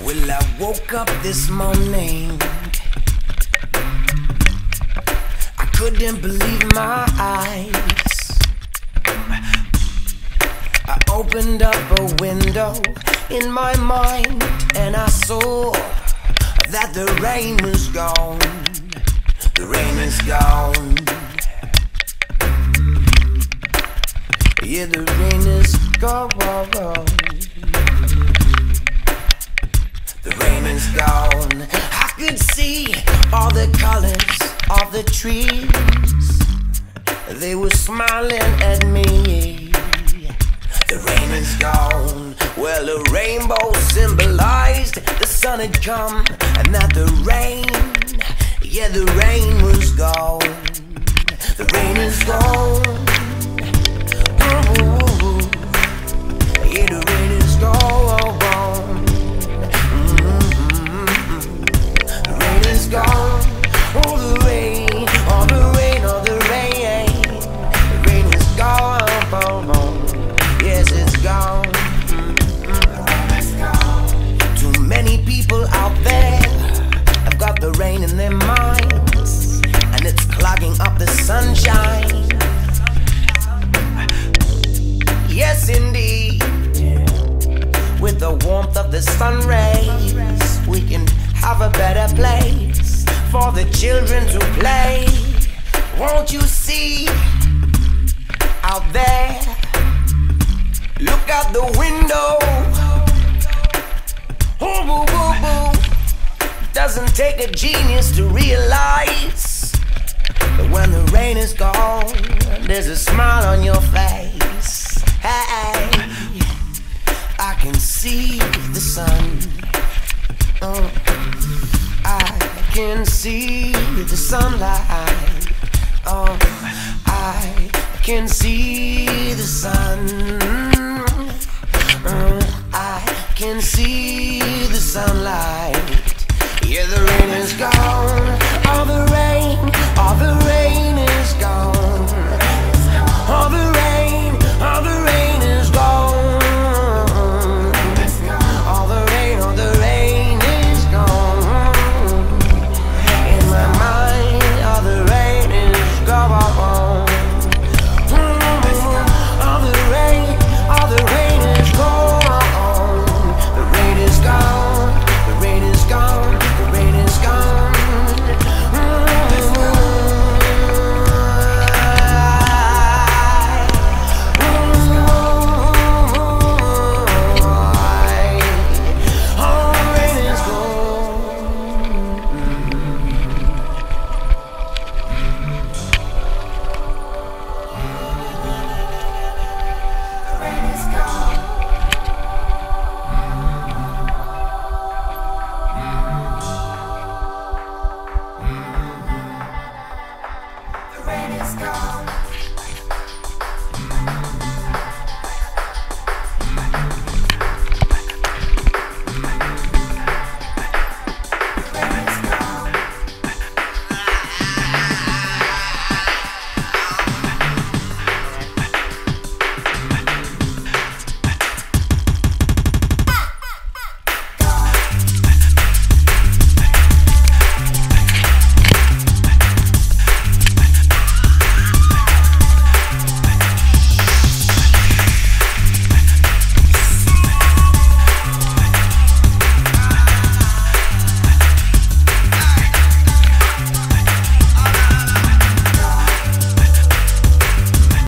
Well, I woke up this morning, I couldn't believe my eyes. I opened up a window in my mind and I saw that the rain was gone. The rain is gone. Yeah, the rain is gone. The rain is gone. I could see all the colors of the trees. They were smiling at me. The rain is gone. Well, the rainbow symbolized the sun had come, and that the rain, yeah, the rain was gone. The rain is gone. Ooh, yeah, the rain is gone. Gone. Oh, the rain, oh, the rain, oh, the rain. The rain is gone. Yes, it's gone. Too many people out there have got the rain in their minds, and it's clogging up the sunshine. Yes, indeed. With the warmth of the sun rays, we can have a better place for the children to play. Won't you see out there? Look out the window. Oh, boo, boo, boo. Doesn't take a genius to realize that when the rain is gone, there's a smile on your face. Hey, I can see the sun. I can see the sunlight. Oh, I can see the sun. I can see